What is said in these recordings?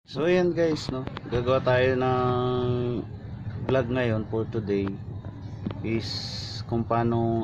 So ayan guys, no, gagawa tayo ng vlog ngayon for today is kung paano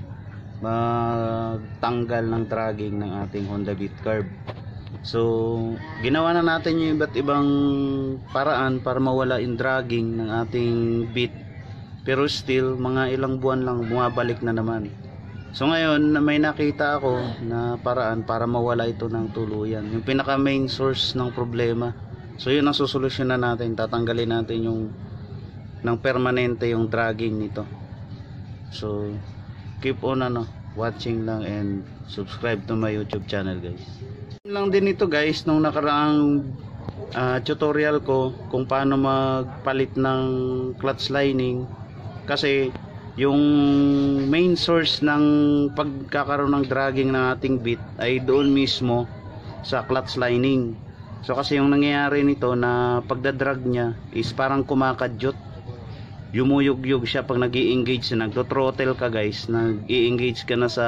magtanggal ng dragging ng ating Honda Beat Carb. So ginawa na natin yung iba't ibang paraan para mawala yung dragging ng ating beat, pero still mga ilang buwan lang bumabalik na naman. So ngayon may nakita ako na paraan para mawala ito ng tuluyan, yung pinaka main source ng problema. So yun ang susolusyonan natin, tatanggalin natin yung ng permanente yung dragging nito. So keep on watching lang and subscribe to my YouTube channel guys. Lang din ito guys, nung nakaraang tutorial ko kung paano magpalit ng clutch lining, kasi yung main source ng pagkakaroon ng dragging ng ating beat ay doon mismo sa clutch lining. So kasi yung nangyayari nito na pagdadrag niya is parang kumakadyot, yumuyog-yug siya pag nag-i-engage, nagto-throttle ka guys, nag-i-engage ka na sa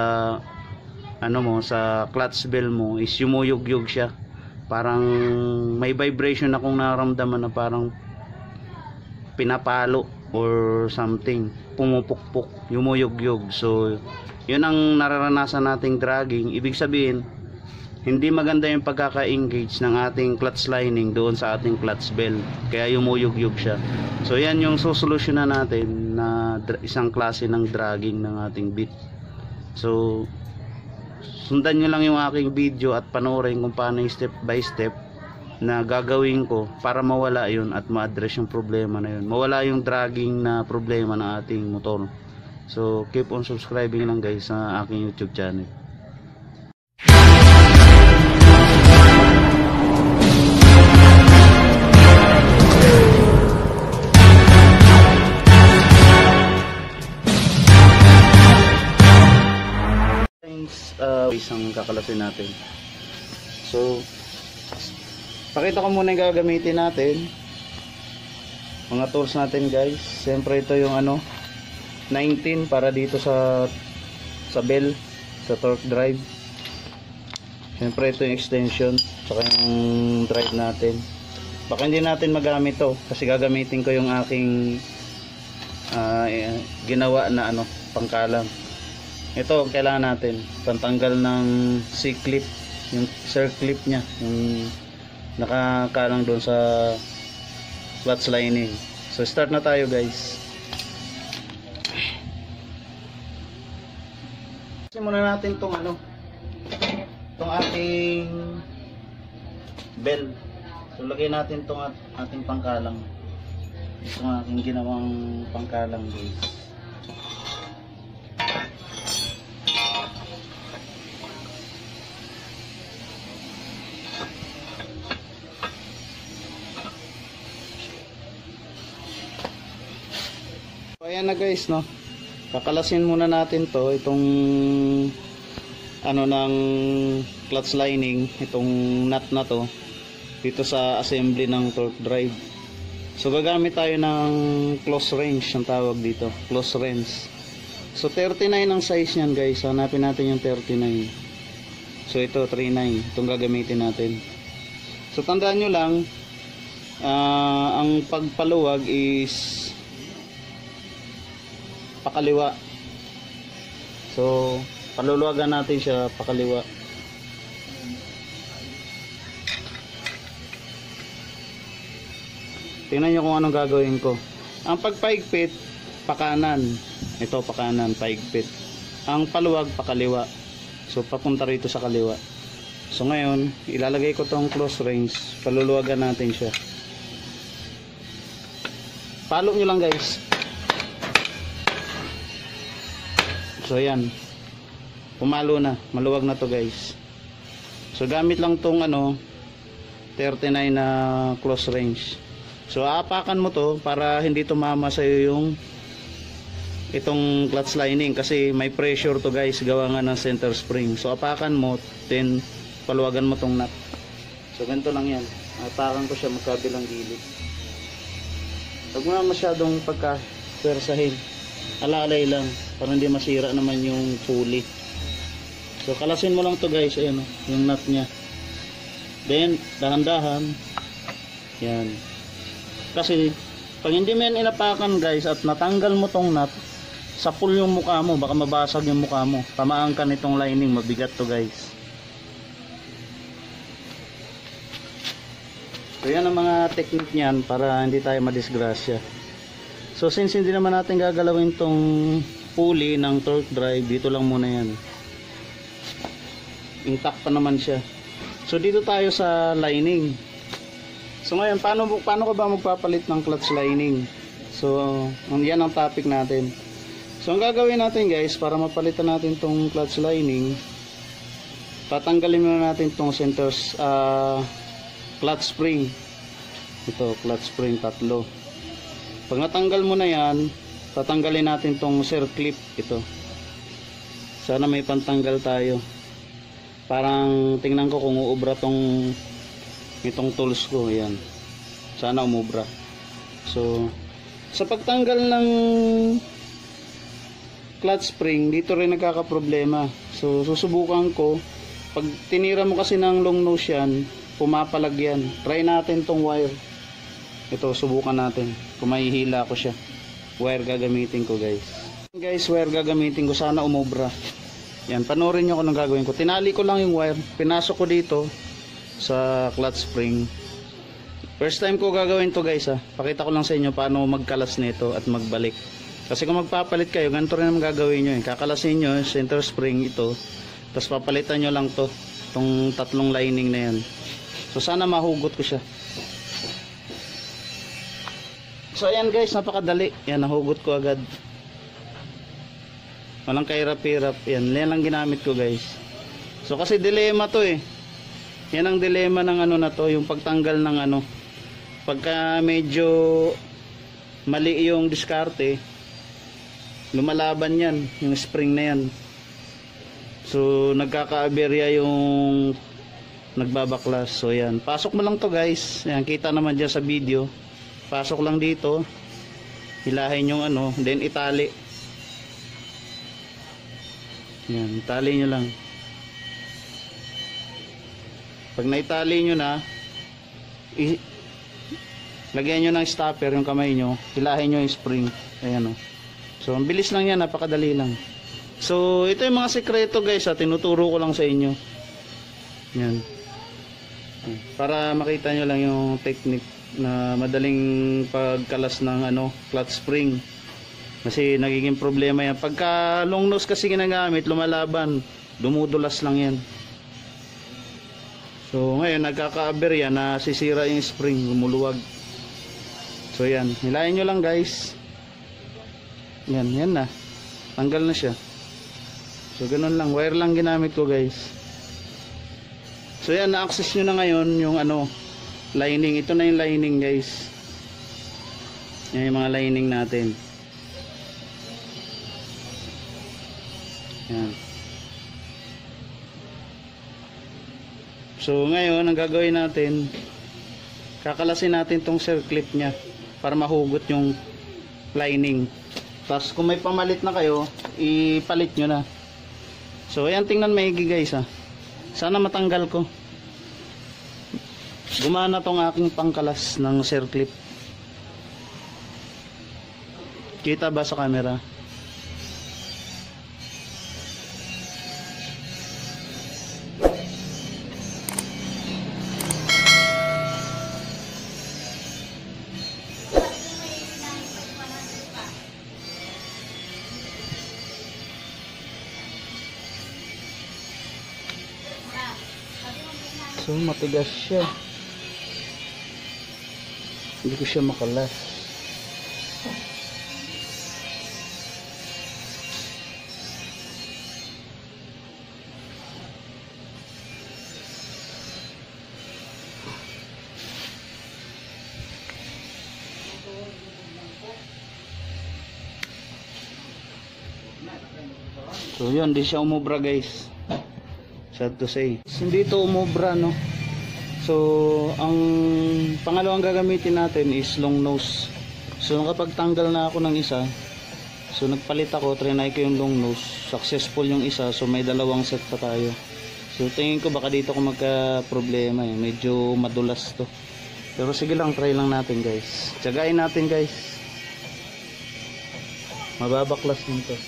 sa clutch bell mo, is yumuyog-yug siya, parang may vibration akong nararamdaman na parang pinapalo or something, pumupukpuk, yumuyog-yug. So yun ang nararanasan nating dragging. Ibig sabihin hindi maganda yung pagkaka-engage ng ating clutch lining doon sa ating clutch bell, kaya yumuyog-yug siya. So yan yung susolusyonan natin na isang klase ng dragging ng ating beat. So sundan nyo lang yung aking video at panoorin kung paano yung step by step na gagawin ko para mawala yun at ma-address yung problema na yun, mawala yung dragging na problema ng ating motor. So keep on subscribing lang guys sa aking YouTube channel. Isang kakalasin natin. So pakita ko muna yung gagamitin natin, mga tools natin guys. Siyempre ito yung 19 para dito sa bell, sa torque drive. Siyempre ito yung extension, saka yung drive natin. Baka hindi natin magamit to kasi gagamitin ko yung aking ginawa na pangkalang. Ito kailangan natin pantanggal ng C-clip, yung circlip nya, yung nakakalang doon sa clutch lining. So start na tayo guys. Simulan natin tong tong ating bell. So lagay natin tong ating pangkalang, itong aking ginawang pangkalang guys. Ayan na guys, kakalasin muna natin to, itong ng clutch lining, itong nut na to dito sa assembly ng torque drive. So gagamit tayo ng close range, ang tawag dito, close range. So 39 ang size niyan guys, hanapin natin yung 39. So ito 39, itong gagamitin natin. So tandaan nyo lang, ang pagpaluwag is pakaliwa. So paluluwagan natin siya pakaliwa. Tingnan nyo kung anong gagawin ko. Ang pagpaigpit pakanan, ito pakanan, paigpit. Ang paluwag pakaliwa, so papunta rito sa kaliwa. So ngayon ilalagay ko tong close range, paluluwagan natin siya. Palo nyo lang guys. So yan, pumalo na, maluwag na to guys. So gamit lang tong 39 na close range. So aapakan mo to para hindi tumama sa iyo yung itong clutch lining, kasi may pressure to guys, gawa nga ng center spring. So apakan mo, then paluwagan mo tong nut. So ganito lang yan, apakan ko siya magkabilang gilid. Huwag mo na masyadong pagka-pwersahin, alalay lang para hindi masira naman yung pulley. So kalasin mo lang to guys, ayan yung nut nya. Then dahan-dahan Yan. Kasi pag hindi mo yan inapakan guys at natanggal mo tong nut, sapul yung mukha mo, baka mabasag yung mukha mo. Tamaan ka nitong lining, mabigat to guys. So yan ang mga technique niyan para hindi tayo madisgrasya. So since hindi naman natin gagalawin tong pulley ng torque drive, dito lang muna yan. Intact pa naman siya. So dito tayo sa lining. So ngayon, paano ka ba magpapalit ng clutch lining? So yan ang topic natin. So ang gagawin natin guys, para mapalitan natin tong clutch lining, tatanggalin muna natin tong center clutch spring. Ito, clutch spring tatlo. Pag natanggal mo na yan, tatanggalin natin tong circlip. Ito, sana may pantanggal tayo. Parang tingnan ko kung uubra itong tools ko. Yan, sana umubra. So sa pagtanggal ng clutch spring, dito rin nagkakaproblema. So susubukan ko, pag tinira mo kasi ng long nose yan, pumapalag yan. Try natin tong wire. Ito, subukan natin kung mahihila ko siya. Wire gagamitin ko guys. Wire gagamitin ko, sana umubra. Yan, panoorin nyo kung anong gagawin ko. Tinali ko lang yung wire, pinasok ko dito sa clutch spring. First time ko gagawin to guys ha. Pakita ko lang sa inyo paano magkalas nito at magbalik. Kasi kung magpapalit kayo, ganito rin ang gagawin nyo eh. Kakalasin nyo center spring ito, tapos papalitan nyo lang to, itong tatlong lining na yan. So sana mahugot ko siya. So ayan guys, napakadali. Yan, nahugot ko agad. Walang kahirap-hirap. Yan lang ginamit ko guys. So kasi dilema to eh. Yan ang dilema ng ano na to, yung pagtanggal ng ano. Pagka medyo mali yung diskarte, lumalaban yan, yung spring na yan. So nagkaka-aberya yung nagbabaklas. So yan, pasok mo lang to guys. Yan, kita naman dyan sa video. Pasok lang dito, hilahin yung ano, then itali. Yan, itali nyo lang. Pag naitali nyo na, lagyan nyo ng stopper yung kamay nyo, hilahin nyo yung spring. Ayan o. So ang bilis lang yan, napakadali lang. So ito yung mga sekreto guys ha, tinuturo ko lang sa inyo. Yan, para makita nyo lang yung technique na madaling pagkalas ng ano, clutch spring. Kasi nagiging problema yan pagka long nose kasi ginagamit, lumalaban, dumudulas lang yan. So ngayon nagkaka-aberya, nasisira yung spring, lumuluwag. So yan, hilahin nyo lang guys. Yan na, tanggal na siya. So ganun lang, wire lang ginamit ko guys. So yan, na-access nyo na ngayon yung ano, lining. Ito na yung lining guys. Yan yung mga lining natin. Yan. So ngayon ang gagawin natin, kakalasin natin tong circlip nya para mahugot yung lining. Tapos kung may pamalit na kayo, ipalit nyo na. So ayan, tingnan maigi guys ha. Sana matanggal ko. Gumana tong aking pangkalas ng circlip. Kita ba sa camera? So matigas siya. Hindi ko siya makalas. So yun, di siya umubra guys. Sad to say. Hindi ito umubra no. So ang pangalawang gagamitin natin is long nose. So kapag tanggal na ako ng isa, so nagpalit ako, trinay ko yung long nose. Successful yung isa, so may dalawang set pa tayo. So tingin ko baka dito ko magka problema eh. Medyo madulas to. Pero sige lang, try lang natin guys. Tiyagain natin guys. Mababaklas nito.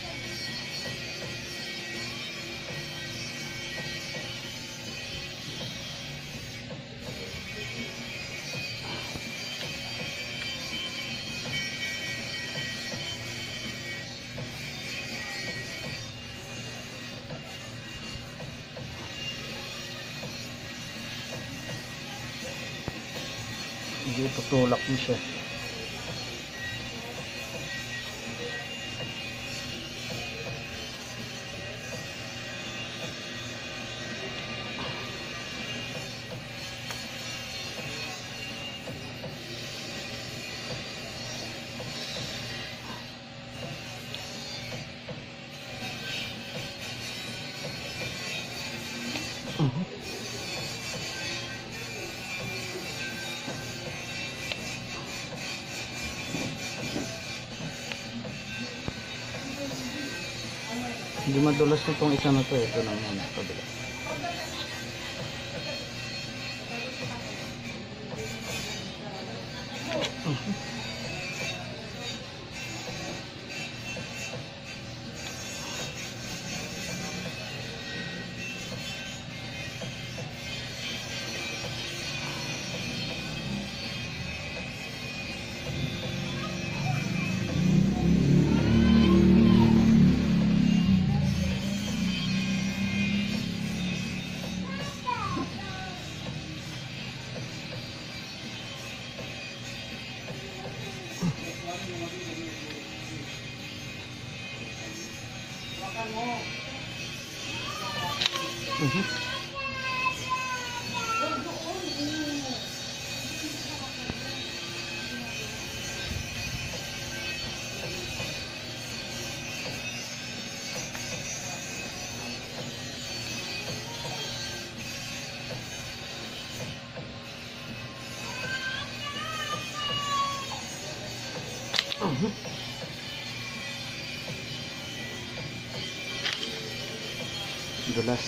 Hindi, tutulak mo siya. Hindi madulas nitong isa na to. Ito na muna. Kabila. Dulas.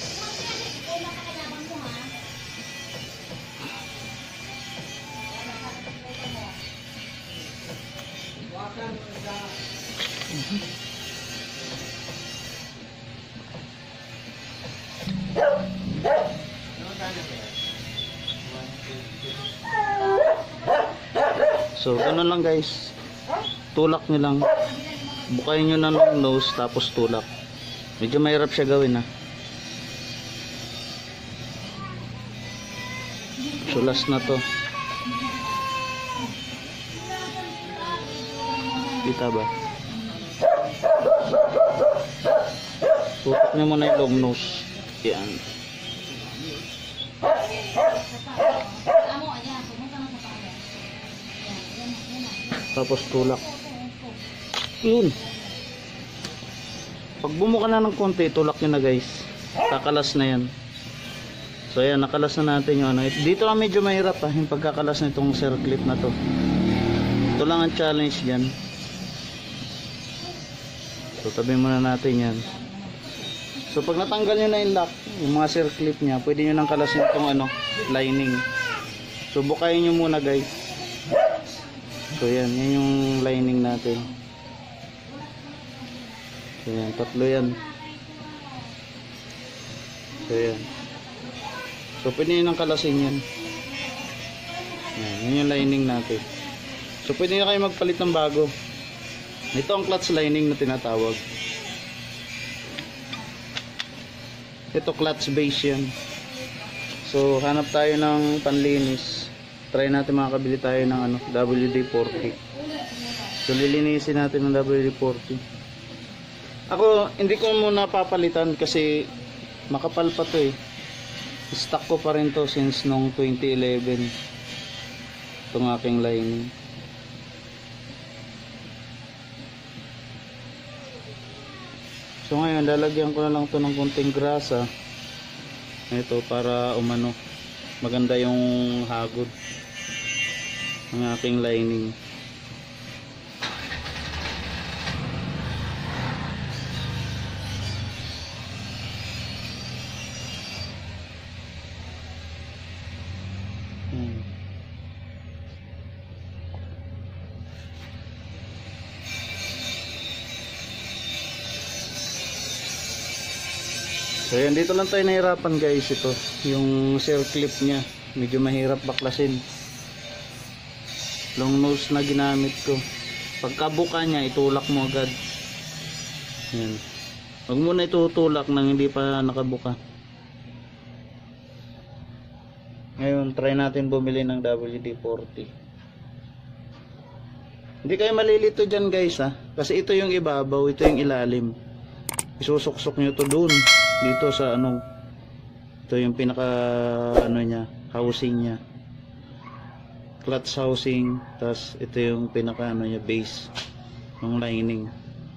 So, ganun lang guys. Tulak nyo lang. Bukayin nyo na ng nose tapos tulak. Medyo mahirap siya gawin ha. So last na to. Kita ba? Tutok nyo muna yung long nose. Yan. Tapos tulak. Yun. Pag bumuka na ng konti, tulak nyo na guys. Kakalas na yan. So ayan, nakalas na natin yung ano. Dito lang medyo mahirap yung pagkakalas na itong circlip na to. Ito lang ang challenge dyan. So tabi muna natin yan. So pag natanggal nyo na yung lock, yung mga circlip nya, pwede nyo nang kalasin itong ano, lining. So bukayin nyo muna guys. So yan, yan yung lining natin. So yan, tatlo yan. So yan. So pwede nyo nang kalasin yan. Yan, yan yung lining natin. So pwede nyo kayo magpalit ng bago. Ito ang clutch lining na tinatawag. Ito clutch base yan. So hanap tayo ng panlinis. Try natin makakabili tayo ng ano, WD-40. So lilinisin natin ng WD-40. Ako hindi ko muna papalitan kasi makapal pa to eh. Stock ko pa rin to since nung 2011. Itong aking lining. So ngayon lalagyan ko na lang to ng konting grasa. Ito para umano maganda yung hagod ng aking lining. So yan, dito lang tayo nahirapan guys. Ito yung circlip nya, medyo mahirap baklasin. Long nose na ginamit ko. Pagkabuka nya, itulak mo agad. Yan. Huwag mo na itutulak nang hindi pa nakabuka. Ngayon try natin bumili ng WD-40. Hindi kayo malilito dyan guys ha, kasi ito yung ibabaw, ito yung ilalim. Isusuksok nyo to dun, dito sa ano, ito yung pinaka ano nya, housing nya, clutch housing. Tas ito yung pinaka ano nya, base ng lining.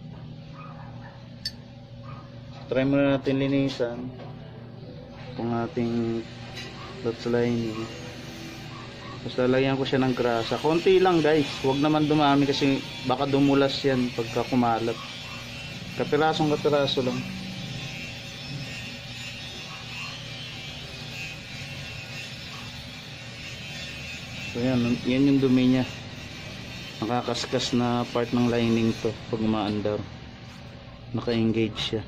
Try muna natin linisan kung ating clutch lining. Tapos lalagyan ko siya ng grasa. Konti lang guys, huwag naman dumami kasi baka dumulas yan pagka kumalat. Kapirasong kapiraso lang. So yan yung dumi niya. Nakakaskas na part ng lining to pag umaandar. Naka-engage siya.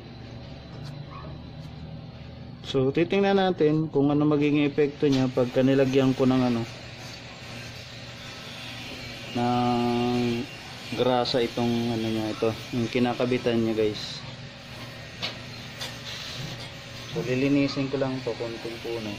So titingnan natin kung ano magiging epekto niya pagka nilagyan ko ng ano, ng grasa itong ano niya, ito yung kinakabitan niya guys. So lilinisin ko lang to konting puno.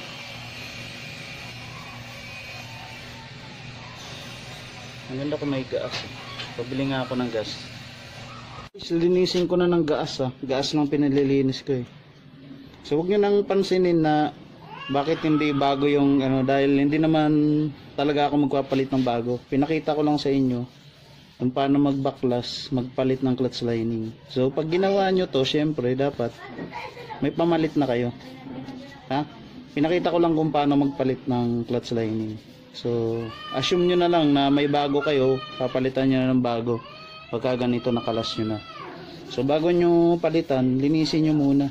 Ang ganda ko may gas. Pabili nga ako ng gas. Linisin ko na ng gas gas lang pinalilinis ko eh. So huwag nyo nang pansinin na bakit hindi bago yung ano, dahil hindi naman talaga ako magpapalit ng bago. Pinakita ko lang sa inyo kung paano magbaklas, magpalit ng clutch lining. So pag ginawa nyo to, syempre dapat may pamalit na kayo. Ha? Pinakita ko lang kung paano magpalit ng clutch lining. So assume nyo na lang na may bago kayo, papalitan nyo na ng bago pagka ganito nakalas nyo na. So bago nyo palitan, linisin nyo muna.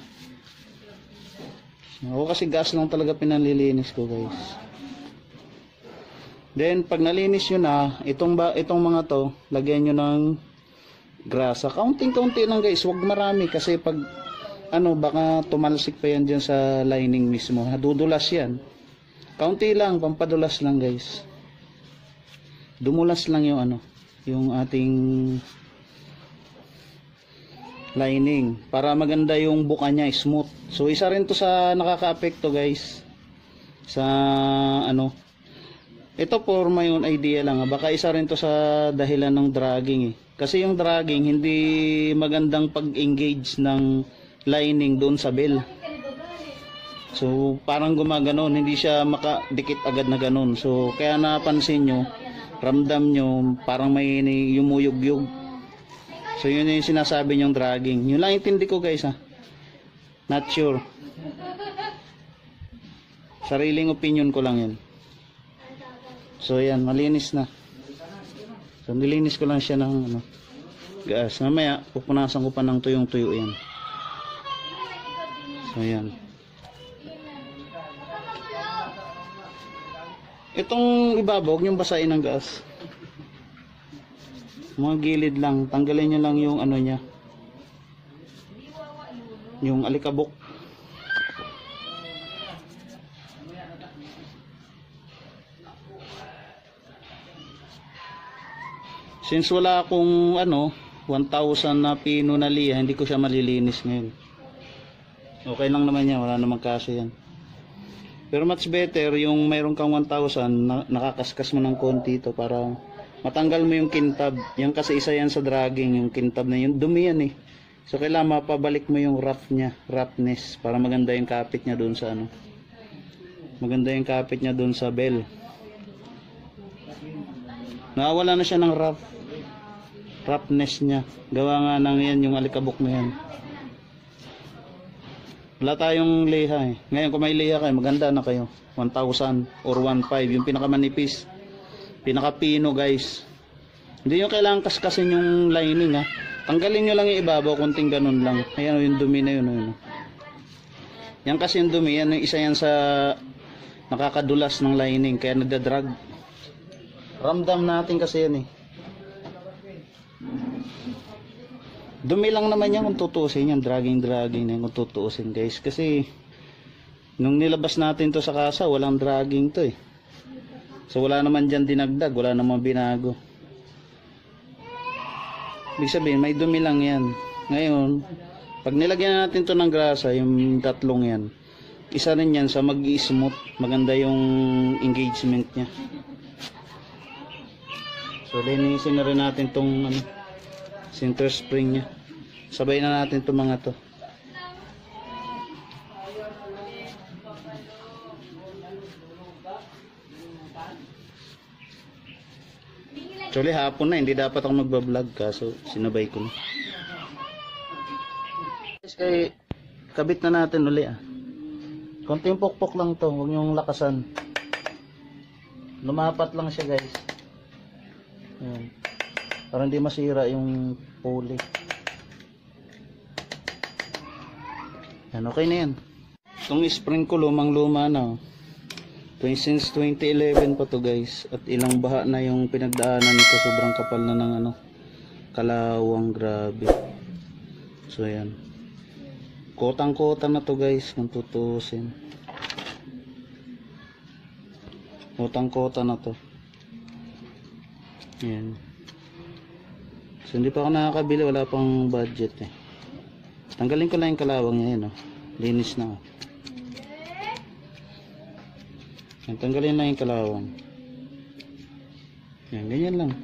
Ako kasi gas lang talaga pinanlilinis ko guys. Then pag nalinis nyo na itong mga to, lagyan nyo ng grasa. Kaunting-kaunti lang guys, huwag marami kasi pag ano, baka tumalsik pa yan dyan sa lining mismo. Dudulas yan. Kaunti lang, pampadulas lang guys. Dumulas lang yung ano, yung ating lining para maganda yung buka niya, smooth. So isa rin to sa nakaka-apekto guys sa ano, ito for my own idea lang, baka isa rin to sa dahilan ng dragging eh. Kasi yung dragging hindi magandang pag-engage ng lining doon sa bell. So parang gumaganon, hindi siya makadikit agad na ganon. So kaya napansin nyo, ramdam nyo parang may yumuyog-yug. So yun yung sinasabi niyong dragging. Yun lang intindi ko guys ha. Not sure. Sariling opinion ko lang yun. So yan, malinis na. So nilinis ko lang siya ng ano, gas. Mamaya pupunasan ko pa ng tuyong-tuyo yan. So yan. Itong ibabaw, huwag niyong basahin ng gas. Mga gilid lang, tanggalin nyo lang yung ano nya, yung alikabok. Since wala akong ano 1,000 na pino na liha, hindi ko siya malilinis ngayon. Okay lang naman yan, wala namang kaso yan. Pero much better yung mayroon kang 1,000 nakakaskas mo ng konti ito para matanggal mo yung kintab. Yan kasi isa yan sa dragging, yung kintab na yun, dumi yan eh. So kailangan mapabalik mo yung roughness para maganda yung kapit niya doon sa ano. Maganda yung kapit niya doon sa bell. Nawawala na siya ng roughness niya. Gawa nga ng yan yung alikabok mo yan. Wala tayong liha eh. Ngayon kung may liha kayo, maganda na kayo. 1,000 or 1,500, yung pinakamanipis. Pinaka-pino guys. Hindi nyo kailangan kaskasin yung lining ha. Tanggalin nyo lang yung ibabaw, konting ganun lang. Ayan yung dumi na yun. Ayan. Yan kasi yung dumi, yan yung isa yan sa nakakadulas ng lining, kaya nagdadrag. Ramdam natin kasi yan eh. Dumi lang naman yan kung tutuusin yan, dragging na yan kung tutuusin guys, kasi nung nilabas natin to sa kasa walang dragging to eh. So wala naman dyan dinagdag, wala naman binago. Ibig sabihin may dumi lang yan. Ngayon pag nilagyan natin to ng grasa, yung tatlong yan, isa rin yan sa mag-i-smooth, maganda yung engagement nya. So linisin na rin natin tong center spring nya. Sabay na natin itong mga to. Actually hapon na, hindi dapat ako magbablog kaso sinabay ko na. Kaya kabit na natin uli konting pokpok lang to, huwag nyong lakasan. Lumapat lang siya guys. Ayan. Para hindi masira yung pulley. Yan, okay na yan. Itong spring ko lumang luma na. Since 2011 pa to guys. At ilang baha na yung pinagdaanan nito. Sobrang kapal na ng kalawang, grabe. So yan. Kotang-kota na to guys kung tutusin. Kotang-kota na to. Yan. So hindi pa ako nakakabili, wala pang budget eh. Tanggalin ko lang yung kalawang niya yun, linis na. Yan, tanggalin lang yung kalawang. Yan, ganyan lang.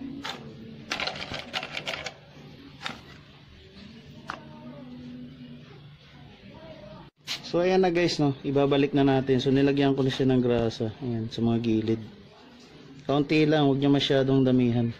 So ayan na guys, ibabalik na natin. So nilagyan ko na siya ng grasa. Ayan, sa mga gilid. Kaunti lang, huwag niya masyadong damihan.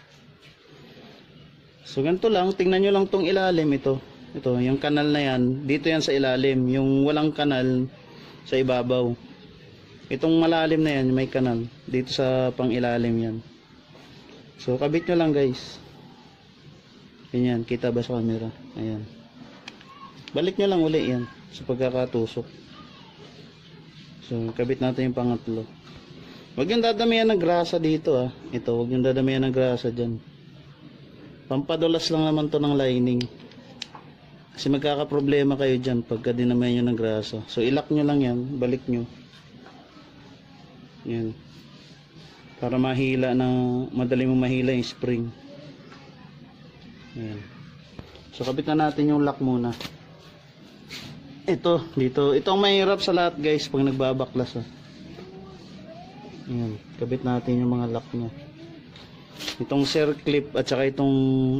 So ganito lang, tingnan nyo lang tong ilalim ito. Ito, yung kanal na yan, dito yan sa ilalim. Yung walang kanal sa ibabaw. Itong malalim na yan, may kanal. Dito sa pang ilalim yan. So kabit nyo lang guys. Ganyan, kita ba sa camera? Ayan. Balik nyo lang uli yan sa pagkakatusok. So kabit natin yung pangatlo. Huwag yung dadamihan ng grasa dito Ito, huwag yung dadamihan ng grasa dyan. Pampadulas lang naman to ng lining. Kasi magkakaproblema kayo dyan pagka dinamayan nyo ng grasa. So ilak nyo lang yan, balik nyo. Yan. Para mahila na, madali mo mahila yung spring. Yan. So kabit na natin yung lock muna. Ito, dito. Ito ang mahirap sa lahat guys pag nagbabaklas Ayan, kabit natin yung mga lock nya. Itong circlip at saka ito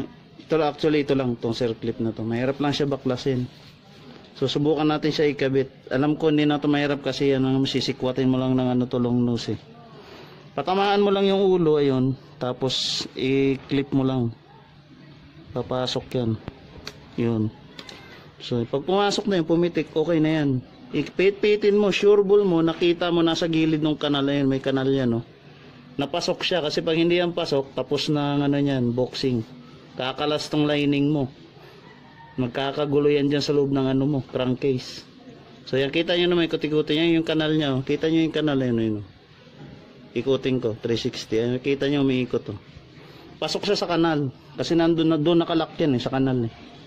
lang, itong circlip na to. Mahirap lang siya baklasin. So subukan natin siya ikabit. Alam ko hindi na ito mahirap kasi masisikwatin mo lang ng long nose Patamaan mo lang yung ulo, ayun. Tapos i-clip mo lang. Papasok yan. Yun. So pag pumasok na yun, pumitik, okay na yan. Ipit-pitin mo, sure ball mo, nakita mo nasa gilid ng kanal na yun, may kanal yan napasok siya kasi pag hindi yan pasok, tapos na yan, boxing. Kakalas tong lining mo. Magkakagulo yan dyan sa loob ng mo, crankcase. So yan, kita nyo naman, ikot-ikutin nyo yung kanal nya. Kita nyo yung kanal yun. Ikutin ko, 360. Ayan, kita nyo, umiikot Pasok siya sa kanal. Kasi nandun nakalak yan sa kanal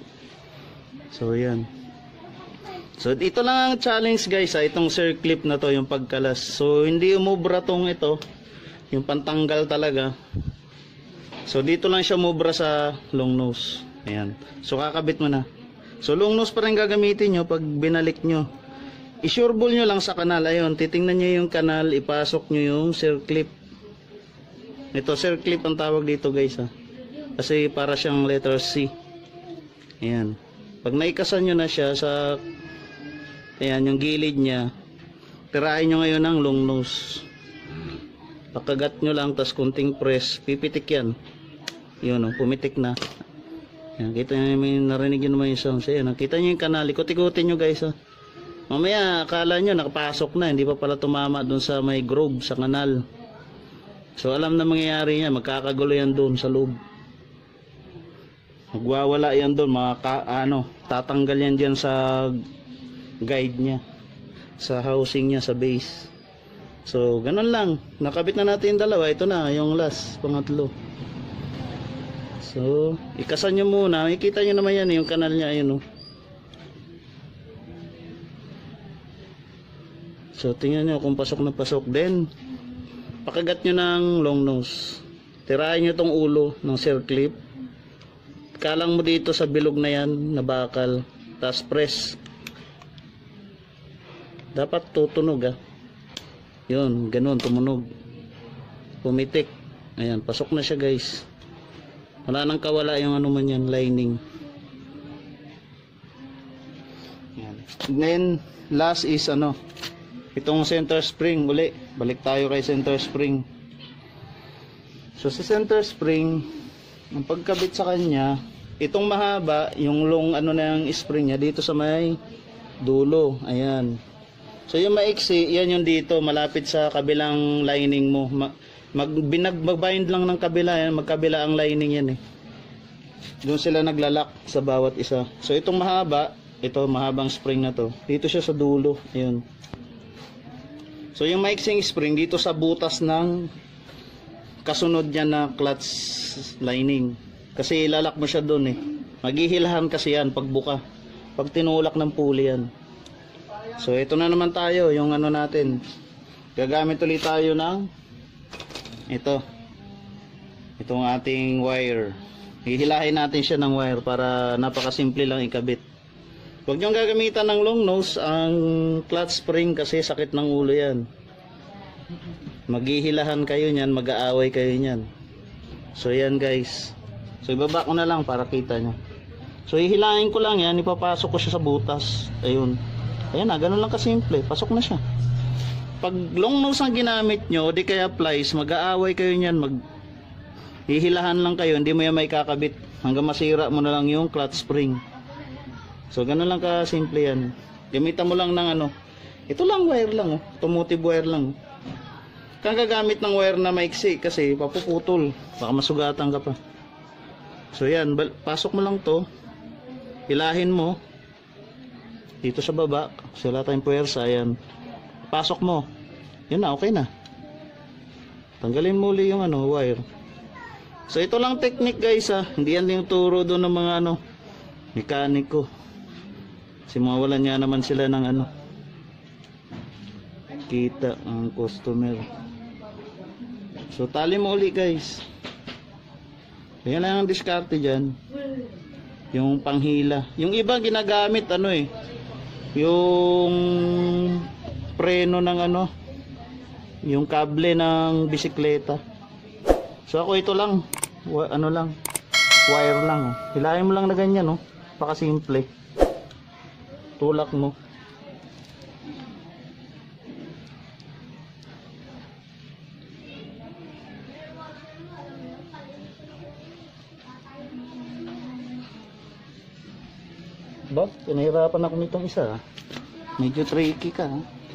So yan. So ito lang ang challenge guys itong circlip na to, yung pagkalas. So hindi umubra tong ito, yung pantanggal talaga. So dito lang siya umubra sa long nose. Ayan. So kakabit mo na. So long nose pa rin gagamitin nyo pag binalik nyo. I-sure ball nyo lang sa kanal. Ayun, titingnan nyo yung kanal, ipasok nyo yung circlip. Ito circlip ang tawag dito guys Kasi para siyang letter C. Ayan. Pag naikasan nyo na siya sa yung gilid niya, tirahin nyo ngayon ng long nose. Pakagat nyo lang, tas kunting press, pipitik yan. Yun pumitik na. Yan, kita nyo, may narinig nyo naman yung sounds. Ayan, kita nyo yung kanal, ikot-ikutin nyo guys Mamaya, akala nyo nakapasok na, hindi pa pala tumama dun sa may groove, sa kanal. So alam na mangyayari niya, magkakagulo yan dun sa loob. Magwawala yan doon, tatanggal yan dyan sa guide niya, sa housing niya, sa base. So ganun lang, nakabit na natin yung dalawa. Ito na yung last, pangatlo. So, ikasan nyo muna. Makikita nyo naman yan, yung kanal niya, ayun, oh. So, tingnan nyo kung pasok na pasok. Then, pakagat nyo ng long nose. Tirahin nyo tong ulo ng circlip. Kalang mo dito sa bilog na yan, na bakal. Tapos press. Dapat tutunog, ah. Yun, ganun, tumunog. Pumitik. Ayan, pasok na siya, guys. Wala nang kawala yung ano man yan, lining. Ayan. Then, last is ano, itong center spring uli. Balik tayo kay center spring. So sa center spring, ang pagkabit sa kanya, itong mahaba, yung long ano na yung spring niya dito sa may dulo. Ayan. So yung maiksi, yan yung dito malapit sa kabilang lining mo. Magbind lang ng kabila yan, magkabila ang lining yan eh. Doon sila naglalak sa bawat isa. So itong mahaba, ito mahabang spring na to. Dito siya sa dulo. Ayun. So yung maiksing spring dito sa butas ng kasunod niya na clutch lining. Kasi ilalak mo siya doon eh. Maghihilahan kasi yan pagbuka. Pag tinulak ng pulley yan. So ito na naman tayo yung ano natin. Gagamit ulit tayo ng ito. Itong ating wire. Hihilahin natin siya ng wire para napakasimple lang ikabit. Huwag niyong gagamitan ng long nose ang clutch spring kasi sakit ng ulo yan. Maghihilahan kayo niyan, mag-aaway kayo niyan. So yan guys. So ibaba ko na lang para kita nyo. So hihilahin ko lang yan, ipapasok ko siya sa butas. Ayun. Ayan na, ganun lang kasimple. Pasok na siya. Pag long nose ang ginamit nyo, di kaya plies, mag-aaway kayo niyan, hihilahan lang kayo, hindi mo yan may kakabit. Hanggang masira mo na lang yung clutch spring. So ganun lang ka simple yan. Gamitan mo lang ng ano. Ito lang wire lang oh. Automotive wire lang. Kang gagamit ng wire na maiksi kasi papuputol. Baka masugatan ka pa. So yan, pasok mo lang to. Hilahin mo dito sa baba. Kasi wala tayong puwersa. Ayan. Pasok mo. Yun na, okay na. Tanggalin mo uli yung ano, wire. So ito lang technique guys ha. Hindi yan yung turo doon ng mga ano mekaniko. Kasi mawalan niya naman sila ng ano kita ang customer. So tali mo uli guys. Yan lang ang diskarte dyan. Yung panghila. Yung iba ginagamit ano eh, yung preno ng ano, yung kable ng bisikleta. So ako ito lang, ano lang, wire lang. Hilahin mo lang na ganyan, no? Pakasimple. Tulak mo. Ba, pinahirapan ako nitong isa. Medyo tricky ka.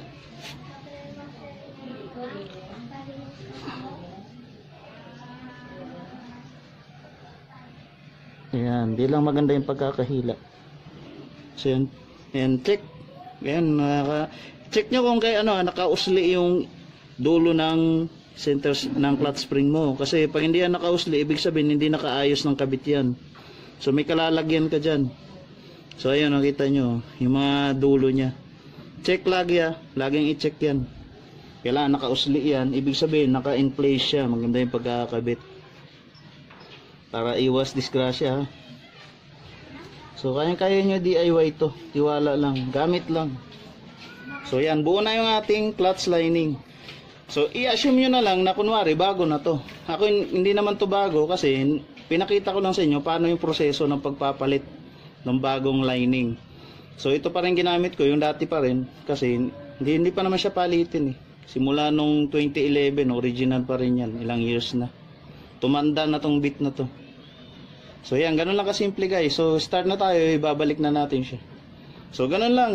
Ayan, di lang maganda yung pagkakahila. So yan, and check. Ayan, check nyo kung kay ano, nakausli yung dulo ng center ng clutch spring mo. Kasi pag hindi yan nakausli, ibig sabihin hindi nakaayos ng kabit yan. So may kalalagyan ka dyan. So ayun, nakita nyo, yung mga dulo nya. Check lagi ah, laging i-check yan. Kailangan nakausli yan, ibig sabihin naka-in-place siya, maganda yung pagkakabit. Para iwas disgrasya ha. So kaya nyo DIY to, tiwala lang, gamit lang. So yan, buo na yung ating clutch lining. So i-assume nyo na lang na kunwari bago na to. Ako hindi naman to bago kasi pinakita ko lang sa inyo paano yung proseso ng pagpapalit ng bagong lining. So ito pa rin ginamit ko, yung dati pa rin kasi hindi pa naman siya palitin eh. Simula nung 2011 original pa rin yan, ilang years na. Tumanda na tong bit na to. So yan, ganun lang kasimple guys. So start na tayo, ibabalik na natin siya. So ganun lang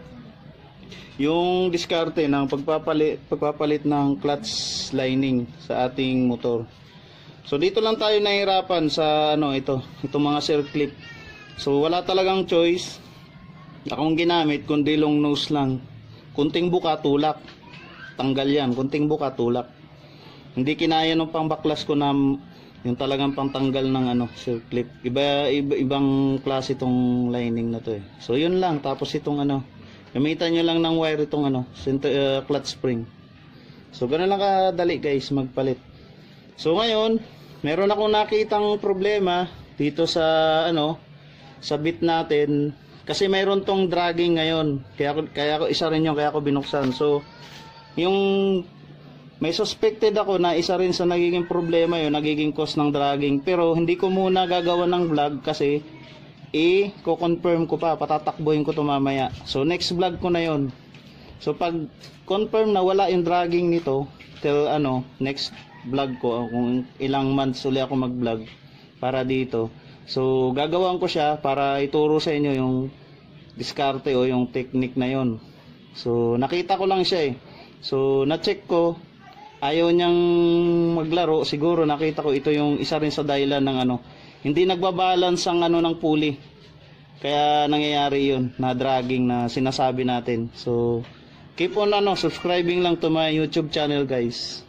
yung diskarte ng pagpapalit ng clutch lining sa ating motor. So dito lang tayo nahirapan sa ano itong mga circlip. So wala talagang choice akong ginamit kundi long nose lang. Kunting buka, tulak. Tanggal yan, kunting buka, tulak. Hindi kinaya nung pangbaklas ko na Yung talagang pantanggal ng ano, circlip. Ibang klase itong lining na to eh. So yun lang. Tapos itong ano, gamitan nyo lang ng wire itong ano, clutch spring. So ganun lang kadali guys magpalit. So ngayon, meron akong nakitang problema dito sa ano, sa bit natin. Kasi mayroon tong dragging ngayon. Kaya ako isa rin yung kaya ako binuksan. So yung may suspected ako na isa rin sa nagiging problema yun, nagiging cause ng dragging. Pero hindi ko muna gagawa ng vlog kasi i-confirm ko pa, patatakbuhin ko to mamaya. So next vlog ko na yon. So pag confirm na wala yung dragging nito, till ano, next vlog ko, kung ilang months uli ako mag-vlog para dito. So gagawin ko siya para ituro sa inyo yung diskarte o yung technique na yon. So nakita ko lang siya eh. So na-check ko, ayaw niyang maglaro. Siguro nakita ko ito yung isa rin sa dahilan ng ano, hindi nagbabalance ang ano ng pulley. Kaya nangyayari yun, na dragging na sinasabi natin. So keep on ano, subscribing lang to my YouTube channel guys.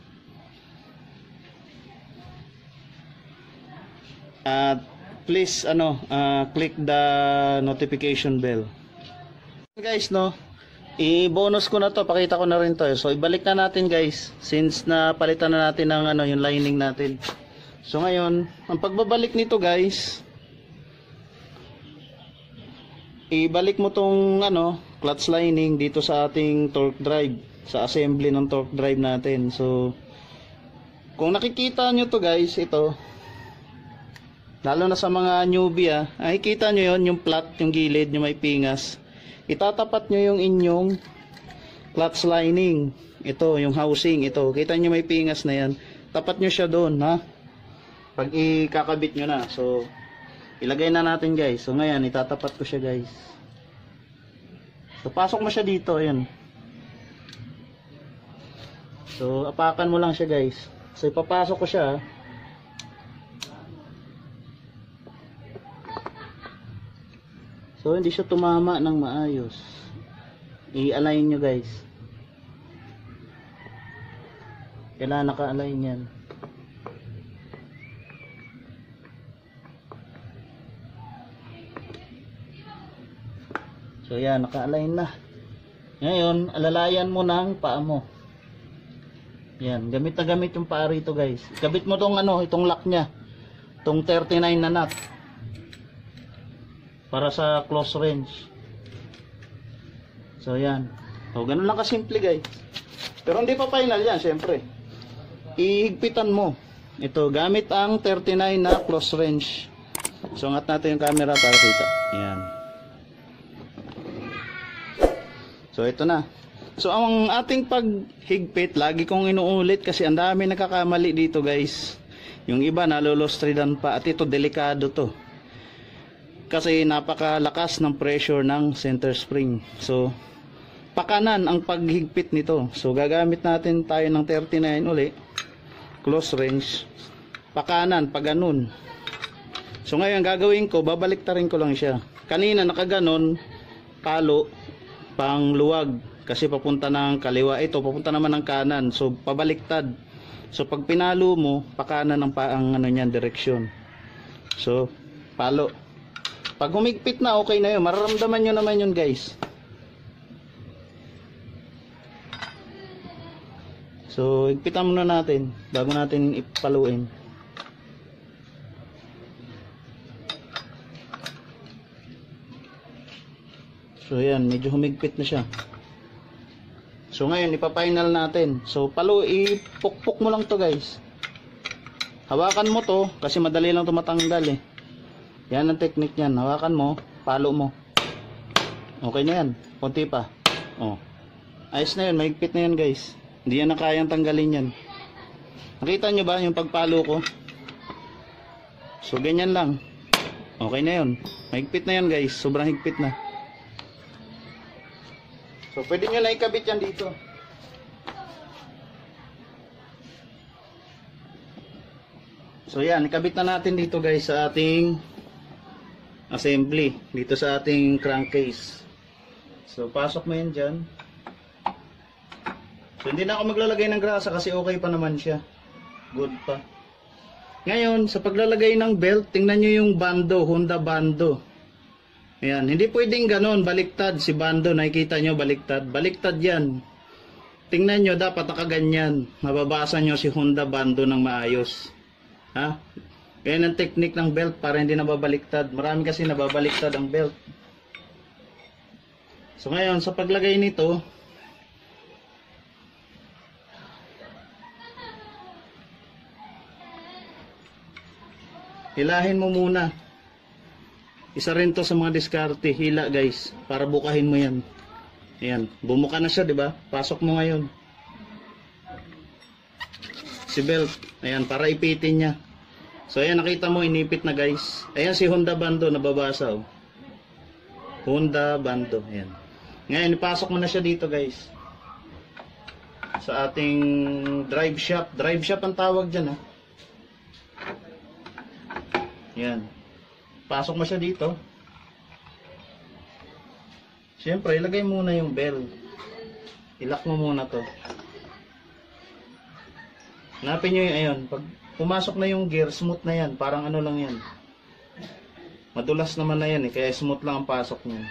At please ano, click the notification bell. Guys no, i-bonus ko na to, pakita ko na rin to. So ibalik na natin guys, since na palitan na natin ng ano, yung lining natin. So ngayon, ang pagbabalik nito guys, ibalik mo tong ano, clutch lining dito sa ating torque drive, sa assembly ng torque drive natin. So kung nakikita nyo to guys, ito lalo na sa mga newbie ay kita nyo yon, yung flat, yung gilid, yung may pingas. Itatapat nyo yung inyong clutch lining. Ito, yung housing, ito. Kita nyo may pingas na yan. Tapat nyo siya doon, ha? Pag ikakabit nyo na. So, ilagay na natin guys. So, ngayon, itatapat ko siya guys. So, pasok mo siya dito, ayan. So, apakan mo lang siya guys. So, ipapasok ko siya, so hindi siya tumama ng maayos. I-align nyo guys. Kailangan naka-align yan. So yan, naka-align na. Ngayon, alalayan mo ng paa mo. Yan, gamit na gamit yung paa rito guys. Kabit mo tong ano, itong lock nya, tong 39 na nut, para sa close range. So yan. So ganun lang kasimple guys. Pero hindi pa final yan, syempre. Ihigpitan mo. Ito gamit ang 39 na close range. So angat natin yung camera para kita. Yan. So ito na. So ang ating paghigpit, lagi kong inuulit kasi ang dami nakakamali dito guys. Yung iba nalolostridan pa, at ito delikado to. Kasi napakalakas ng pressure ng center spring. So pakanan ang paghigpit nito. So gagamit natin tayo ng 39 uli, close range, pakanan, pag ganun. So ngayon gagawin ko, babaliktarin ko lang siya. Kanina nakaganon, palo pang luwag kasi papunta ng kaliwa. Ito papunta naman ng kanan, so pabaliktad. So pag pinalo mo, pakanan ang ano niyan, direksyon. So palo. Pag humigpit na, okay na yun. Mararamdaman nyo naman yun guys. So higpitan muna natin bago natin ipaluin. So yan, medyo humigpit na siya. So ngayon ipa-final natin. So ipukpok mo lang to guys. Hawakan mo to kasi madali lang to matanggal eh. Yan ang technique niyan. Hawakan mo, palo mo. Okay na yan. Konti pa. Oh. Ayos na yun, mahigpit na yan guys. Hindi yan na kayang tanggalin yan. Nakita nyo ba yung pagpalo ko? So ganyan lang. Okay na yun. Mahigpit na yan guys. Sobrang higpit na. So pwede nyo na ikabit yan dito. So yan, ikabit na natin dito guys sa ating assembly. Dito sa ating crankcase. So pasok mo yan dyan. So hindi na ako maglalagay ng grasa kasi okay pa naman siya. Good pa. Ngayon, sa paglalagay ng belt, tingnan nyo yung bando, Honda bando. Ayan, hindi pwedeng ganon, baliktad. Si bando, nakikita nyo, baliktad. Baliktad yan. Tingnan nyo, dapat nakaganyan. Mababasa nyo si Honda bando ng maayos. Ha? Ganyan ang technique ng belt para hindi nababaliktad. Marami kasi nababaliktad ang belt. So ngayon, sa paglagay nito, hilahin mo muna. Isa rin to sa mga diskarte, hila guys, para bukahin mo yan. Ayan, bumuka na siya, di ba? Pasok mo ngayon. Si belt, ayan, para ipitin niya. So ayan, nakita mo, inipit na guys. Ayan si Honda bando, nababasa oh. Honda bando, ayan. Ngayon, ipasok mo na siya dito guys. Sa ating drive shaft. Drive shaft ang tawag dyan ha. Yan. Pasok mo siya dito. Siyempre, ilagay muna yung bell. Ilak mo muna to. Hanapin nyo yung ayun. Pag pumasok na yung gear, smooth na yan. Parang ano lang yan. Madulas naman na yan eh. Kaya smooth lang ang pasok nyo.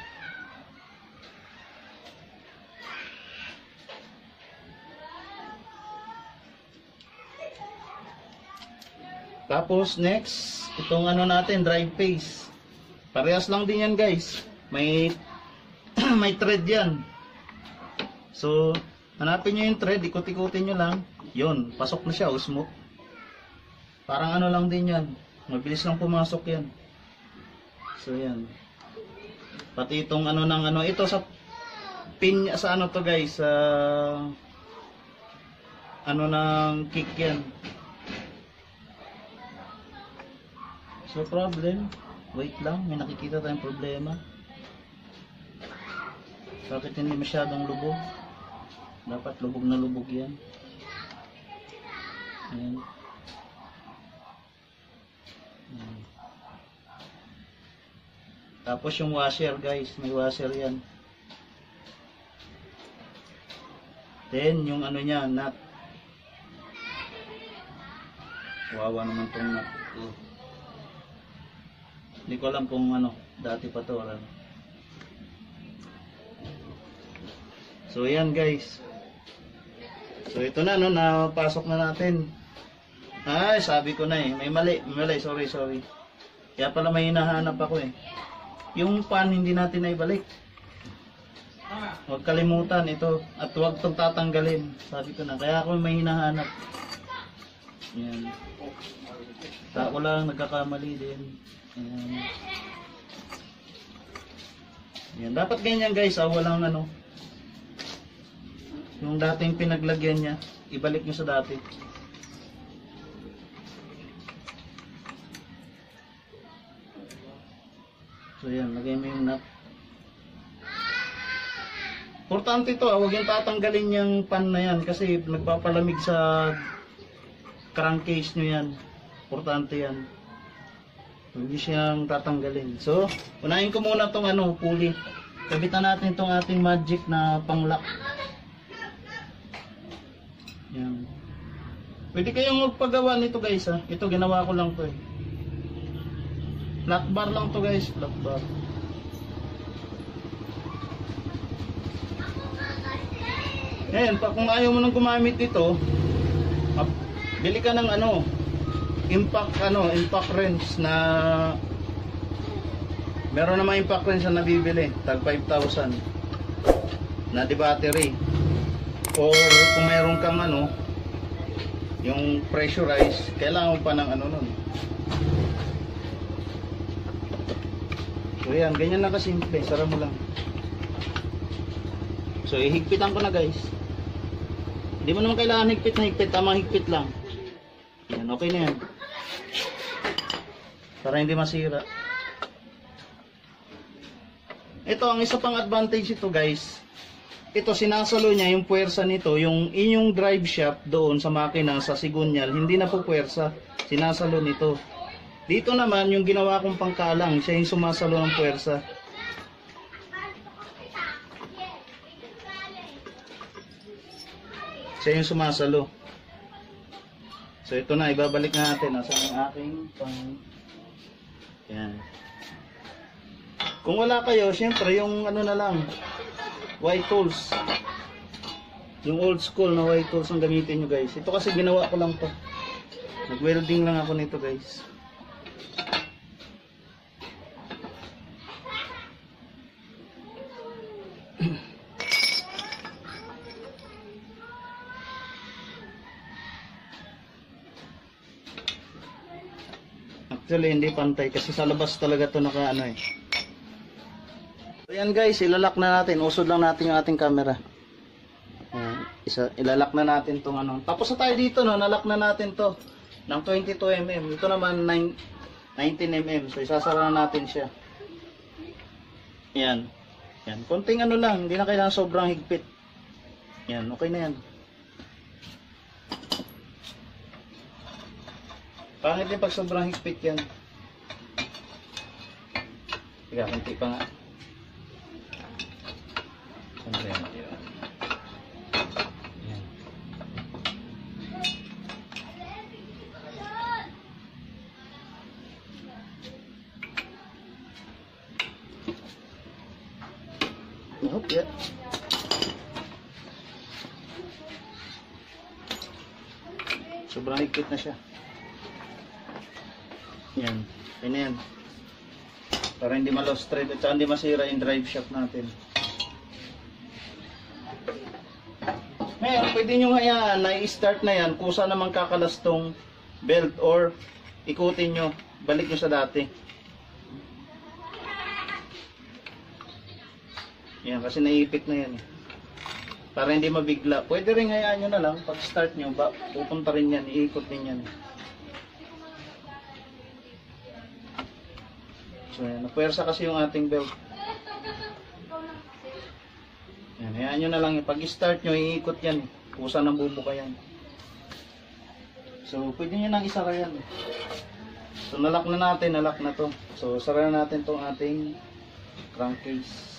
Tapos next, itong ano natin, drive phase. Parehas lang din yan guys. May may thread yan. So, hanapin nyo yung thread, ikot-ikutin nyo lang. Yun, pasok na siya, smooth. Parang ano lang din yan. Mabilis lang pumasok yan. So, yan. Pati itong ano ng ano, ito sa pin, sa ano to guys, sa ano ng kick yan. So problem, wait lang, may nakikita tayong problema. Bakit hindi masyadong lubog? Dapat lubog na lubog yan. Ayan. Ayan. Tapos yung washer guys, may washer yan. Then yung ano niya, nut. Wawa naman tong nut. Hindi ko alam kung ano, dati pa to. Alam. So yan guys. So ito na no, napasok na natin. Ay, sabi ko na eh, may mali, sorry. Kaya pala may hinahanap ako eh. Yung pan hindi natin na ibalik. Huwag kalimutan ito at huwag itong tatanggalin. Sabi ko na, kaya ako may hinahanap. Yan. Ako lang nagkakamali din. Ayan. Ayan. Dapat ganyan guys, walang ano. Yung dating pinaglagyan niya, ibalik nyo sa dati. So yan, lagay mo yung nut. Importante ito, huwag yung tatanggalin yung pan na yan kasi nagpapalamig sa crankcase nyo yan. Importante yan. Hindi siyang tatanggalin. So, unahin ko muna itong ano, pulley. Kabitan natin itong ating magic na pang-lock. Yan. Pwede kayong magpagawa nito guys ha. Ito, ginawa ko lang to eh. Flat bar lang to guys, flat bar. Ngayon, kung ayaw mo nang gumamit ito, bili ka ng ano, impact wrench na meron naman impact wrench na nabibili tag 5,000 na di battery, or kung meron kang ano yung pressurized, kailangan mo pa ng ano nun. So yan, ganyan lang kasimple, sara mo lang. So ihigpitan ko na guys. Hindi mo naman kailangan higpit na higpit, tamang higpit lang. Yan, okay na yan. Para hindi masira. Ito, ang isa pang advantage ito guys. Ito, sinasalo niya yung puwersa nito. Yung inyong drive shaft doon sa makina, sa sigunyal, hindi na po puwersa. Sinasalo nito. Dito naman, yung ginawa kong pangkalang, siya yung sumasalo ng puwersa. Siya yung sumasalo. So ito na, ibabalik natin. Nasaan ang aking yan. Kung wala kayo, syempre yung ano na lang, white tools. Yung old school na white tools ang gamitin nyo guys. Ito kasi ginawa ko lang to. Nag-welding lang ako nito guys. Actually hindi pantay kasi sa labas talaga to naka ano eh. So yan guys, ilalak na natin. Usod lang natin yung ating camera. Ilalak na natin tong ano. Tapos na tayo dito no, nalak na natin to ng 22mm. Ito naman 19mm. So isasara na natin siya. Yan. Yan. Konting ano lang, hindi na kailangan sobrang higpit. Yan, okay na yan. Pangit din pag sobrang higpit yan. Tiga, konti pa nga. Siyempre yan. Yan. Nope, yeah. Sobrang higpit na siya. Yan, okay na yan. Para hindi ma-lost thread at saka hindi masira yung drive shaft natin. Ngayon, pwede nyo hayaan na i-start na yan kung saan naman kakalas tong belt or ikutin nyo, balik nyo sa dati. Yan, kasi naiipit na yan. Para hindi mabigla. Pwede rin hayaan nyo na lang, pag start nyo, pupunta rin yan, iikot din yan. So yan, napuwersa kasi yung ating belt. Yan, hayaan nyo na lang, pag start nyo, iikot yan. Kusa ng bubuka yan. So, pwede nyo nang isara yan. So, nalak na natin, nalak na to. So, sara na natin tong ating crankcase.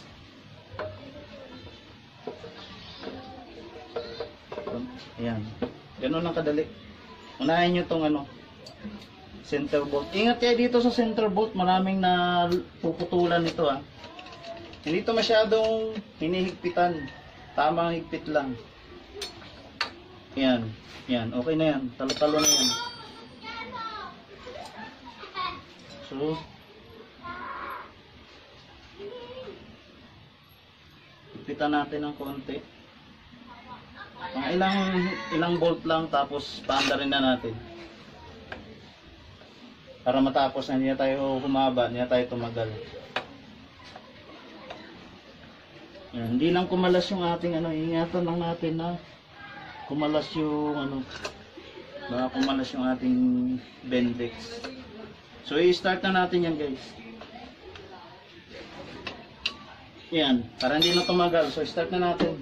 Ayan. Ganun lang kadali. Unahin nyo tong ano, center bolt. Ingat kayo dito sa center bolt, maraming na puputulan nito ah. Hindi to masyadong hinihigpitan. Tamang higpit lang. Yan. Yan, okay na yan. Talo-talo na yan. So, higpitan natin ng konti. Mga ilang bolt lang, tapos paanda rin na natin. Para matapos na, hindi na tayo humaba, hindi na tayo tumagal. Yan, hindi lang kumalas yung ating ano, ingatan lang natin na kumalas yung ano, baka kumalas yung ating Bendix. So i-start na natin yan guys. Yan, para hindi na tumagal. So start na natin.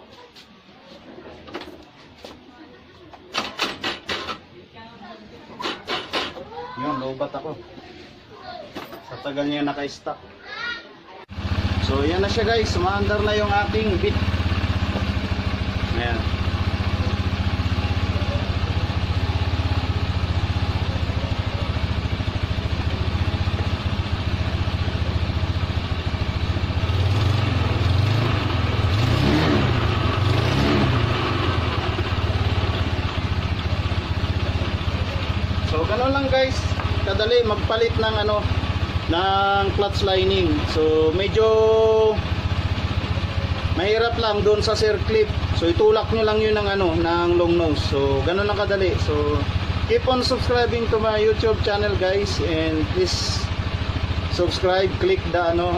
Yun, lobat ako. Sa tagal niya naka-stock. So yan na siya guys, sumaandar na yung ating bit. Ayan. So ganoon lang guys, kadali magpalit ng ano, ng clutch lining. So medyo mahirap lang doon sa circlip. So itulak nyo lang yun ng ano, ng long nose. So ganoon lang kadali. So keep on subscribing to my YouTube channel guys, and please subscribe, click the ano,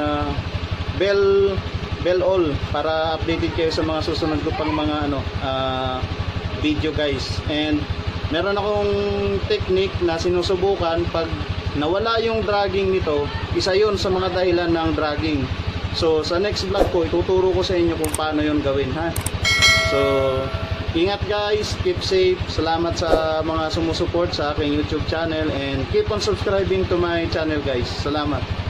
bell all para updated kayo sa mga susunod ko pang mga ano, video guys. And meron akong technique na sinusubukan. Pag nawala yung dragging nito, isa yun sa mga dahilan ng dragging. So sa next vlog ko, ituturo ko sa inyo kung paano yun gawin ha. So ingat guys, keep safe. Salamat sa mga sumusuport sa aking YouTube channel, and keep on subscribing to my channel guys. Salamat.